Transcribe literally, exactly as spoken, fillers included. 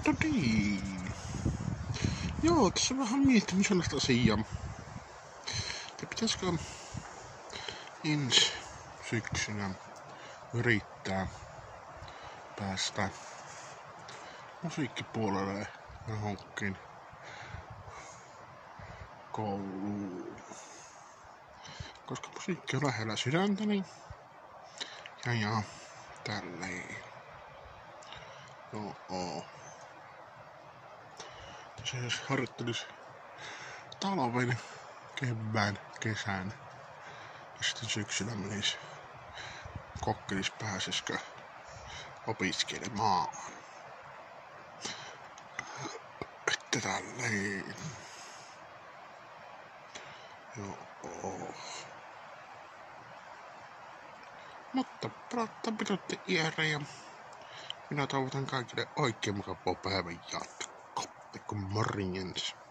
No niin. Joo, tässä vähän miettinyt sellaista asiaa. Ja pitäisikö ensi syksynä yrittää päästä musiikkipuolelle johonkin kouluun. Koska musiikki on lähellä sydäntäni. Ja ja tälleen. Joo. Tässä jos harjoittelis talven, kevään, kesän ja sitten syksyllä menis kokkelis pääsiskö opiskelemaan. Että tälleen. Joo. Mutta palauttaa pidätte iärä ja minä toivotan kaikille oikein mukavaa päivän jatkoa. Morjens.